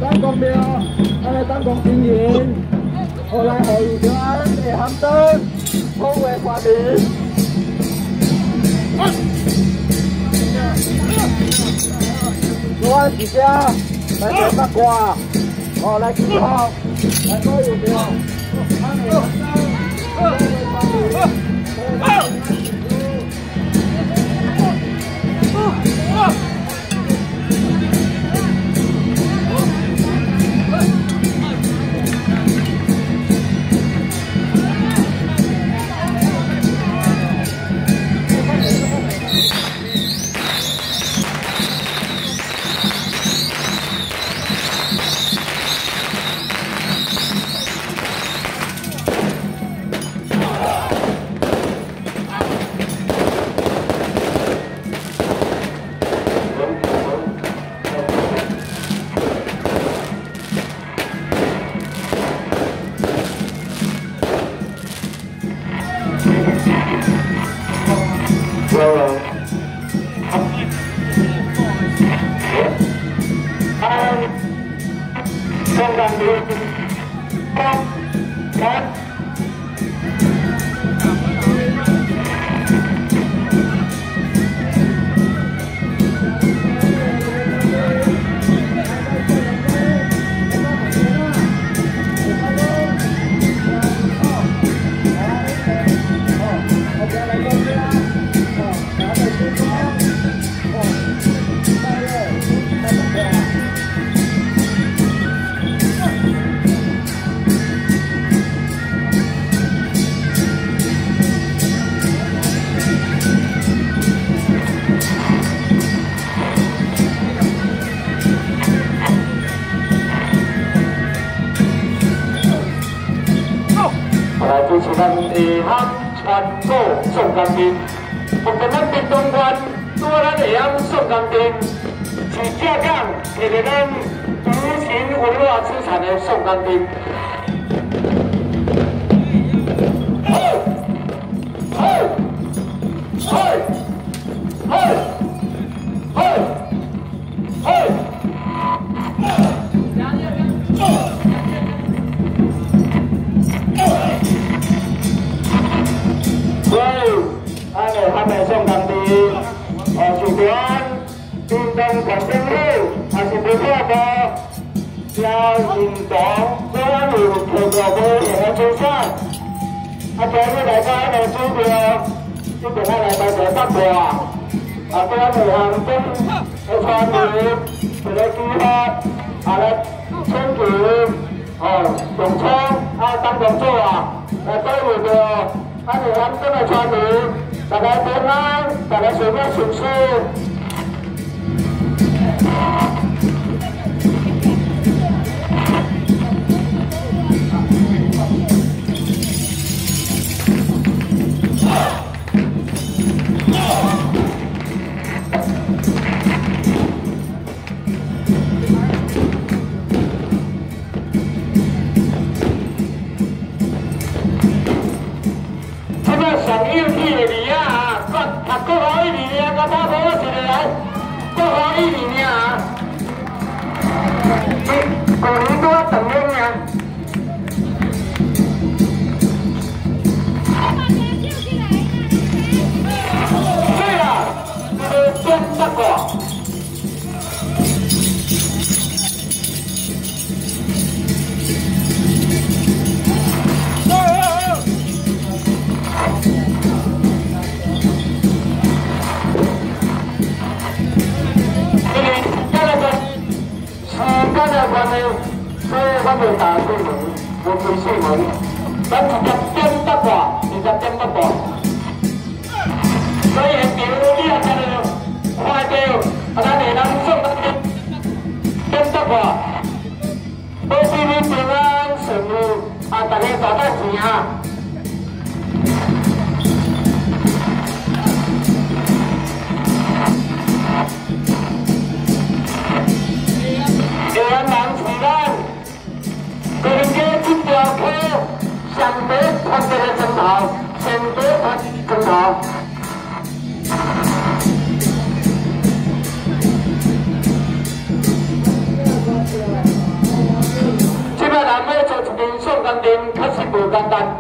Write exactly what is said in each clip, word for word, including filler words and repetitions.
等公庙，咱来等公经营，后来后有平安会含灯，保卫华民。各位大家来做八卦，哦，来祈福，来保佑庙，安会含灯，保卫华民。 是咱下乡传统送工程，目前咱屏东县拄啊咱下乡送工程是正港摕着咱竹禽文化资产的送工程。嘿，嘿，嘿，嘿，嘿，嘿。 所以，咱的咱的送工地，哦，是咱运动环境好，也是不错的，要运动，所以有特别多的出产。啊，今日来到的主标，这边咱来到这八卦，啊，对咱内行中的传媒，一个计划，啊来选举，哦，用枪啊当工作啊，来保护着。 咱下乡镇的传媒，大家平安，大家顺风顺水。上有气的字啊，国读国华语字啊，甲打破我一个来，国华语字啊，过年拄啊长年啊。对啦，这个编八卦。 所以我们打对门，无开四门，咱直接点八卦，直接点八卦。所以现场你若看到看到，啊，咱下人送咱点点八卦，保庇你平安顺利，啊，大家赚到钱啊！下人人是咱。 人家这条溪上北传一个钟头，上北传一个钟头。 是无简单。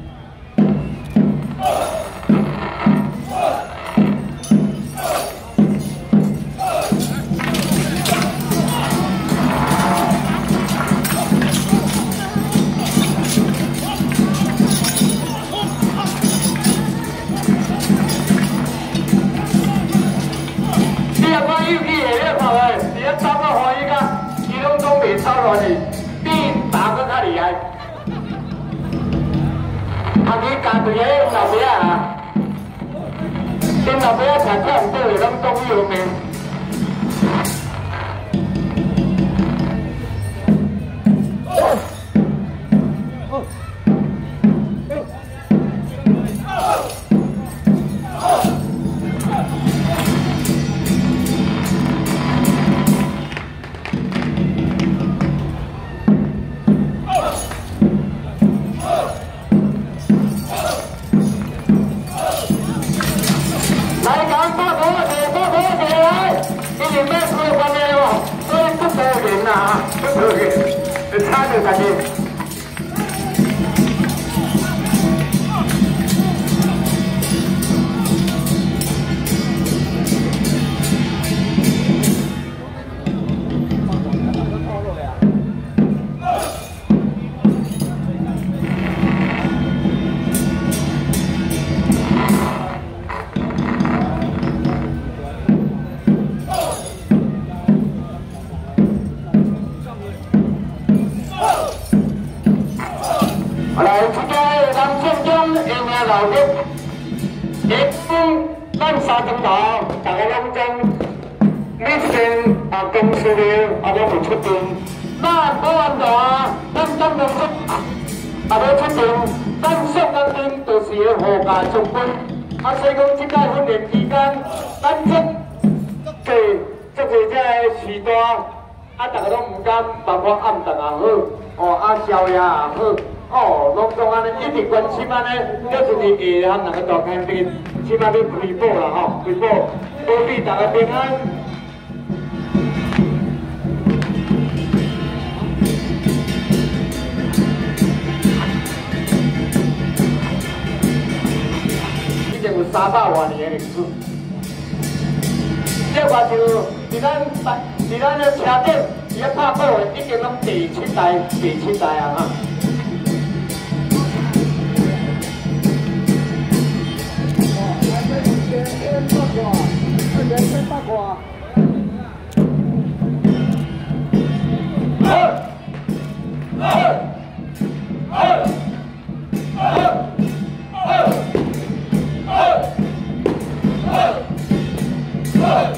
你若看有气的，你看诶，伫咧走到欢喜甲，伊拢总袂走落去，比打搁较厉害。啊，你家己个老爸啊，因老爸啊，常常倒去拢总有命。 差着大家。老的，一般咱三层楼，大家拢将每天啊公司的啊拢会出动，那保安大，咱咱公司啊要出动，咱上工天就是要护驾上班，啊所以讲即摆训练期间，咱足济足济只个时段，啊大家拢唔敢，包括暗顿也好，哦啊宵夜也好。 哦，拢讲安尼，一直关心安尼，这就是下含两个大坑边，起码要回报啦吼，回报，保庇大家平安。已经有三百多年的历史，这话就伫咱伫咱的车顶，伊咧拍鼓的，已经拢第七代，第七代啊哈。 二元三八卦。二二二二二二二二。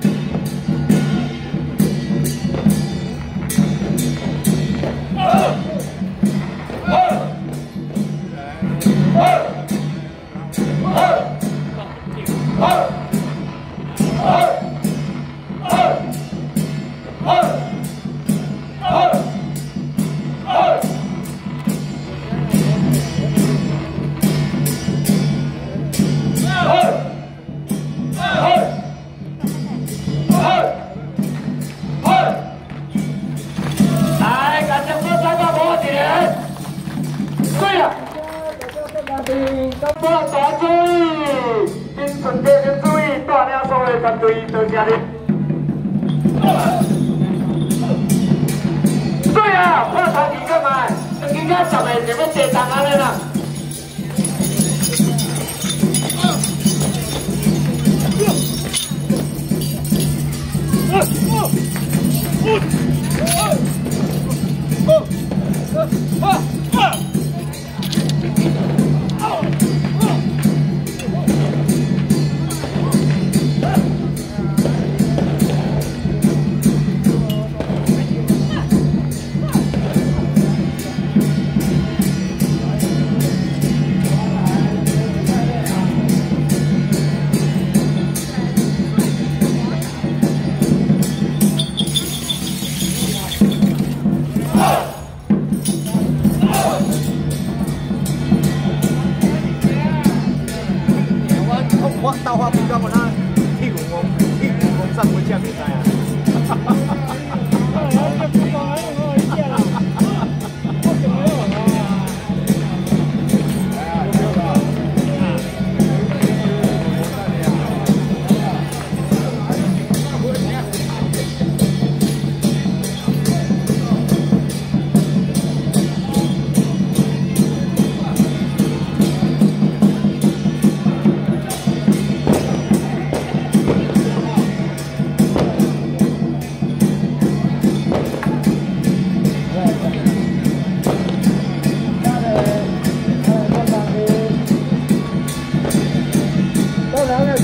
对啊，破头你干嘛？人家十个怎么接单安尼啦？我刀花不干嘛？他屁股我屁股我上不下比赛啊！哈哈哈哈哈！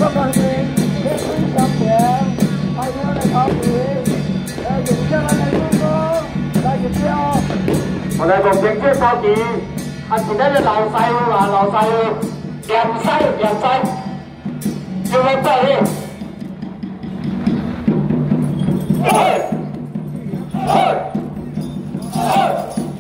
作钢琴，热水相片，还有来考试，呃，用下咱的主歌来入标。我来共经济手机，啊是咱的老师傅啊，老师傅，验西验西，要来拜你。嘿，嘿，嘿。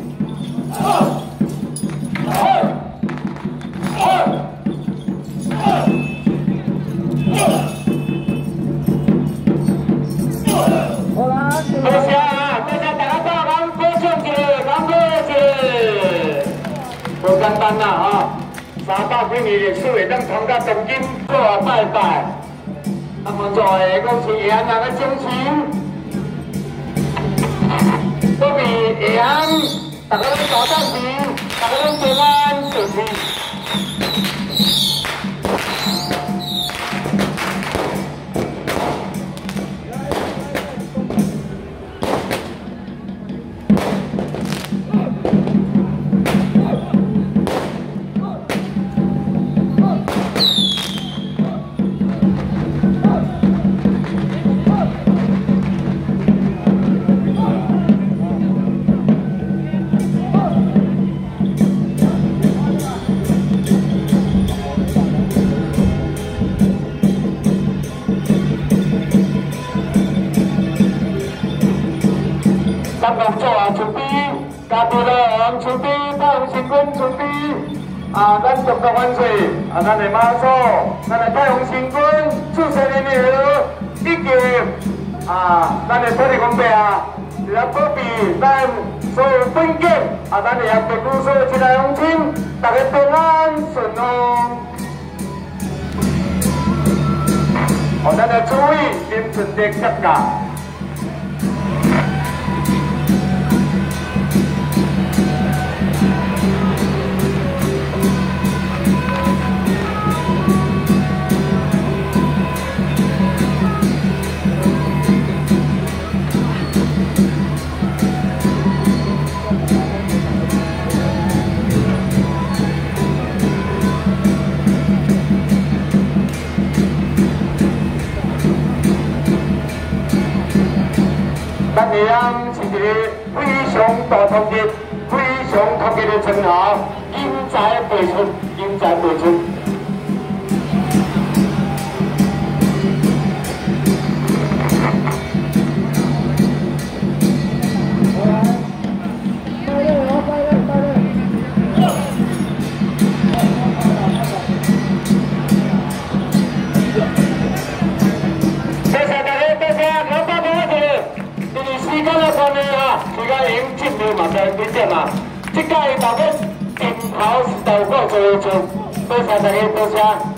无简单啦吼，三百几年历史会当参加东京做下拜拜，啊，么做下讲是会安人个精神，都比会安，大家拢大赞成，大家拢平安顺利。 咱工作啊，准备加倍了，准备太阳神君准备啊，咱中国万岁啊，咱的妈祖，咱的太阳神君祝生年好，以及啊，咱的土地公伯啊，是来保庇咱所有本境啊，咱的别故所有亲来乡亲，大家平安顺利。互咱的注意，因顺利接驾。 咱宜安是一个非常大团结、非常团结的称号，英才辈出，英才辈出。时间已经进入嘛，在几点嘛？这届大家顶头是豆腐做做，多谢大家，多谢。